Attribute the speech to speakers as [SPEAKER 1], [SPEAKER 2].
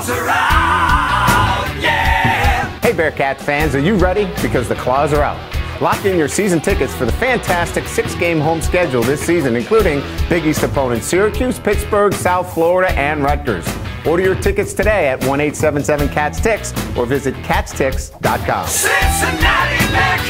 [SPEAKER 1] claws are out, yeah!
[SPEAKER 2] Hey Bearcats fans, are you ready? Because the claws are out. Lock in your season tickets for the fantastic 6-game home schedule this season, including Big East opponents Syracuse, Pittsburgh, South Florida, and Rutgers. Order your tickets today at 1-877-CATS-TICKS or visit catstix.com.
[SPEAKER 1] Cincinnati Bearcats!